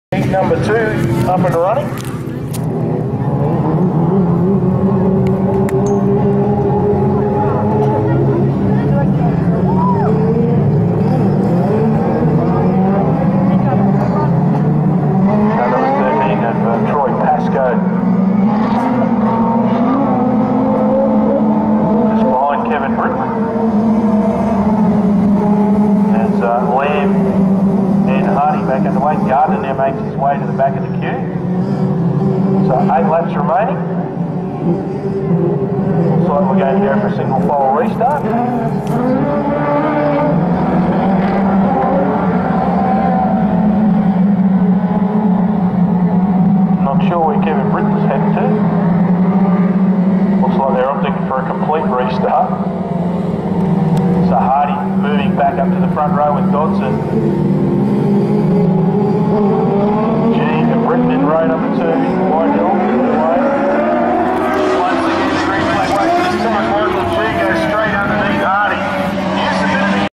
Heat number 2 up and running. Number 13 of Troy Pascoe. Just behind Kevin Brickman. There's Lamb and Hardy back in the way. Gardner now makes his way to the back of the queue. So 8 laps remaining. Looks like we're going to go for a single pole restart. Not sure where Kevin Brick was heading to. Looks like they're opting for a complete restart. So Hardy moving back up to the front row with Dodson. G and Britain in row number 2.